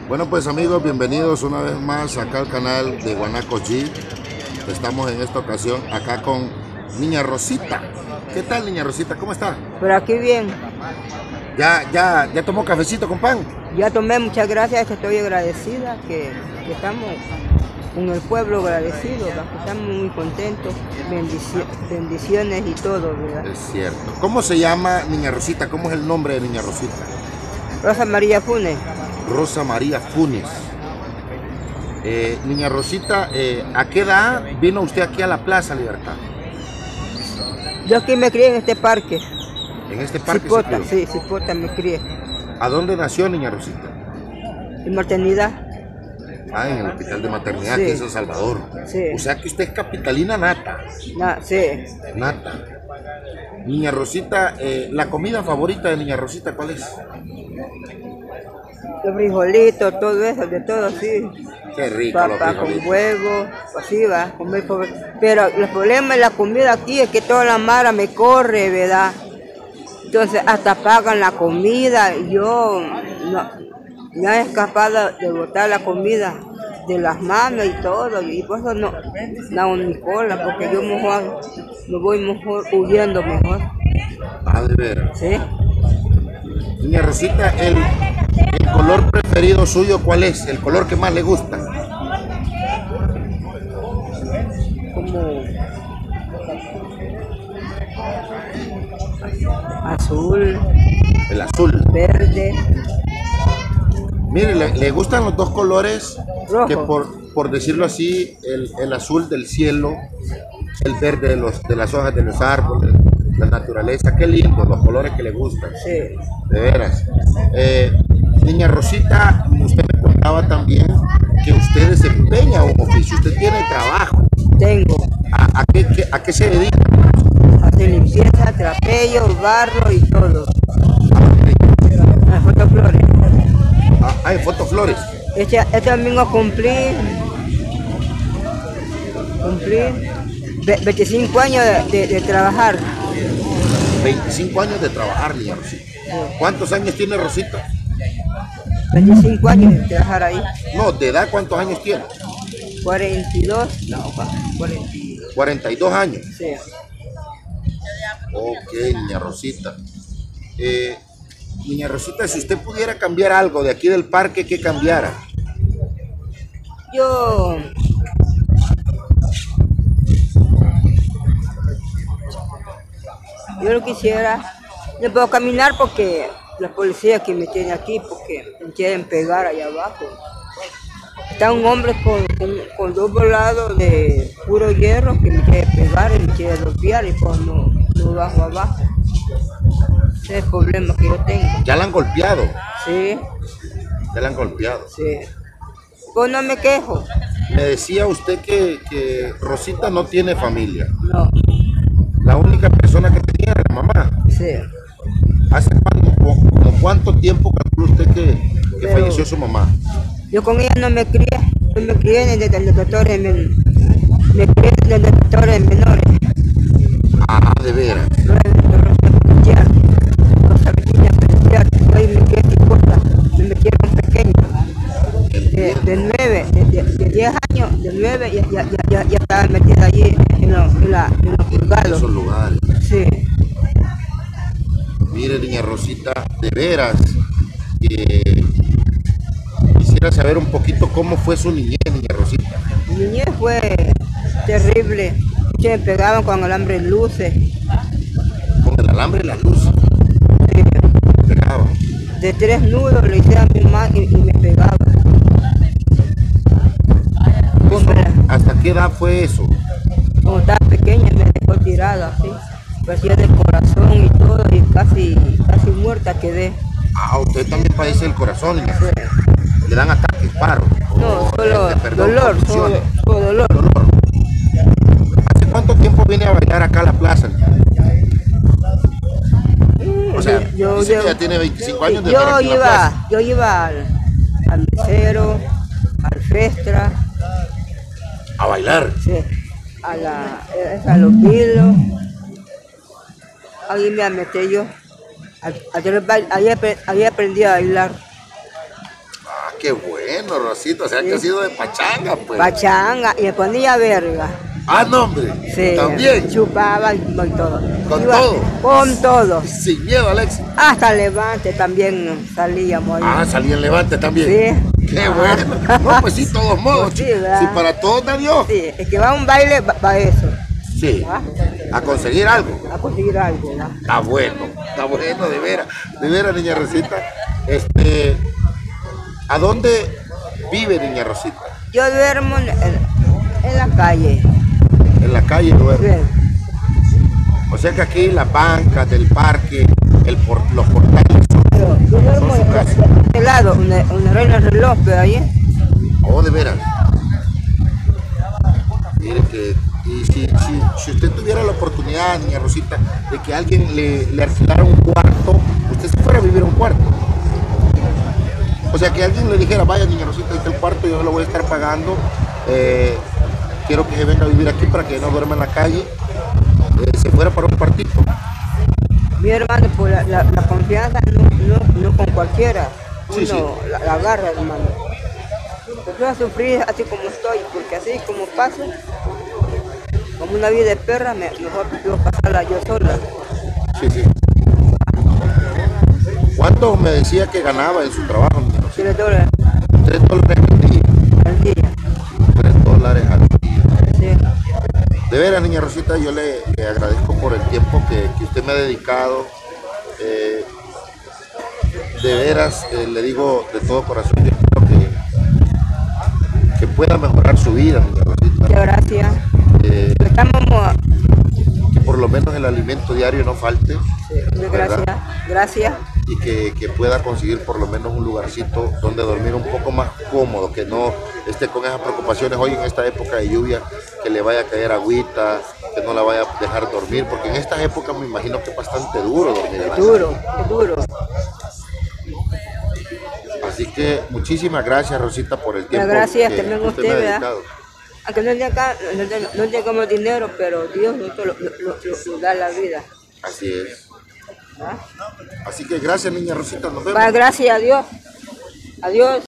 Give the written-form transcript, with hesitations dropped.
Bueno, pues amigos, bienvenidos una vez más acá al canal de Guanaco G. Estamos en esta ocasión acá con Niña Rosita. ¿Qué tal, Niña Rosita? ¿Cómo está? Por aquí bien. ¿Ya tomó cafecito con pan? Ya tomé, muchas gracias, estoy agradecida que estamos con el pueblo agradecido, que estamos muy contentos, bendiciones y todo, ¿verdad? Es cierto. ¿Cómo se llama Niña Rosita? ¿Cómo es el nombre de Niña Rosita? Rosa María Funes. Rosa María Funes. Niña Rosita, ¿a qué edad vino usted aquí a la Plaza Libertad? Yo aquí me crié en este parque. ¿En este parque? Cipota, sí, Cipota me crié. ¿A dónde nació Niña Rosita? En maternidad. Ah, en el hospital de maternidad, Sí. que es El Salvador. Sí. O sea que usted es capitalina nata. Sí. Nata. Niña Rosita, la comida favorita de Niña Rosita, ¿cuál es? Los frijolitos, todo eso, de todo, sí. Qué rico los Papa con frijolitos. huevo, así va a comer. Pero el problema de la comida aquí es que toda la mara me corre, ¿verdad? Entonces hasta pagan la comida y yo no, me he escapado de botar la comida de las manos y todo, y por eso no hago mi cola, porque yo mejor me voy mejor huyendo mejor. Ah, de veras. ¿Sí? Niña Rosita, el color preferido suyo, ¿cuál es? El color que más le gusta. Como azul, El azul. verde, Mire, le gustan los dos colores rojo. que por decirlo así, el azul del cielo, el verde de las hojas de los árboles, la naturaleza. Qué lindo, los colores que le gustan. Sí. De veras. Niña Rosita, usted me contaba también que usted desempeña un oficio, usted tiene trabajo. Tengo ¿A qué se dedica? hacer limpieza, trapeo, barro y todo. Las fotoflores. En Fotoflores. Este domingo cumplí 25 años de trabajar. 25 años de trabajar, Niña Rosita. ¿Cuántos años tiene Rosita? 25 años de trabajar ahí. No, ¿de edad cuántos años tiene? 42, no, 42. 42 años. Sí. Ok, Niña Rosita. Niña Rosita, si usted pudiera cambiar algo de aquí del parque, ¿qué cambiara? Yo no quisiera, no puedo caminar porque la policía que me tiene aquí, porque me quieren pegar allá abajo. Está un hombre con dos volados de puro hierro que me quiere pegar y me quiere golpear y pues no bajo abajo. Ese es el problema que yo tengo. ¿Ya la han golpeado? Sí, Ya la han golpeado. sí. Pues no me quejo. Me decía usted que Rosita no tiene familia. No, La única persona que tenía era la mamá. sí. ¿Hace como cuánto tiempo calcula usted que falleció su mamá? Yo con ella no me crié. Yo me crié en detectores menores. Ah, de veras. Ahí me quedé Cipota, me metieron pequeño. De 10 años, de 9, ya estaba metida allí en los En juzgados. esos lugares. Sí. Mire, Niña Rosita, de veras, quisiera saber un poquito cómo fue su niñez, Niña Rosita. Mi niñez fue terrible. Se me pegaban con alambre en luces. Con el alambre y las luces. Sí. Pegaba. De 3 nudos le hice a mi mamá y me pegaba. ¿Hasta qué edad fue eso? Como estaba pequeña me dejó tirada así. Parecía del corazón y todo y casi muerta quedé. Ah, usted también padece el corazón, Niña. Sí. Le dan ataques, paro. No, solo perdón, dolor, convulsiones. solo dolor. Dolor. ¿Hace cuánto tiempo viene a bailar acá a la plaza? O sea, dice que ya tiene 25 años de estar aquí en la plaza. Yo iba al mesero, al festra, A bailar. sí, a los vilos. Ahí me metí yo. Ahí aprendí a bailar. Ah, qué bueno, Rosita, o sea que ha sido de pachanga, pues. Pachanga, y me ponía verga. Ah, no, hombre. Sí, También. chupaba y todo. ¿Con Iba todo? Con todo. Sin miedo, Alex. Hasta Levante también salíamos ahí. Ah, salí en Levante también. Sí. Qué bueno. No, pues sí, todos modos. Pues sí, ¿verdad? Si para todos da Dios. Sí, es que va a un baile para eso. Sí. ¿Ah? A conseguir algo. A conseguir algo, ¿no? Está bueno, de veras, niña Rosita. ¿A dónde vive niña Rosita? Yo duermo en la calle. En la calle duerme. Sí. O sea que aquí las bancas del parque, los portales son... Pero yo duermo Son su casa. de este lado, una reina reloj, pero ahí. Oh, de veras. Mire que... Y si usted tuviera la oportunidad, niña Rosita, de que alguien le alquilara un cuarto, usted se fuera a vivir a un cuarto. O sea, que alguien le dijera, vaya niña Rosita, este es el cuarto, yo lo voy a estar pagando. Quiero que se venga a vivir aquí para que no duerma en la calle. Se fuera para un cuartito. Mi hermano, por la confianza no con cualquiera. Uno Sí, sí. La agarra, hermano. Yo voy a sufrir así como estoy, porque así como paso, como una vida de perra, mejor prefiero pasarla yo sola. Sí, sí. ¿Cuánto me decía que ganaba en su trabajo, niña Rosita? $3 $3 al día. al día. $3 al día. Sí. De veras, niña Rosita, yo le agradezco por el tiempo que usted me ha dedicado. De veras, le digo de todo corazón, yo espero que pueda mejorar su vida, niña Rosita. Muchas gracias. Estamos. Que por lo menos el alimento diario no falte. Muchas ¿verdad? gracias. Y que pueda conseguir por lo menos un lugarcito donde dormir un poco más cómodo, que no esté con esas preocupaciones hoy en esta época de lluvia, que le vaya a caer agüita, que no la vaya a dejar dormir, porque en estas épocas me imagino que es bastante duro dormir en la calle. Es duro. Así que muchísimas gracias, Rosita, por el tiempo Gracias que también a usted me usted, ha ¿verdad? dedicado. Aunque no de acá, no llegamos dinero, pero Dios nos lo da la vida. Así es. ¿Ah? Así que gracias, niña Rosita, nos vemos. Gracias a Dios. Adiós.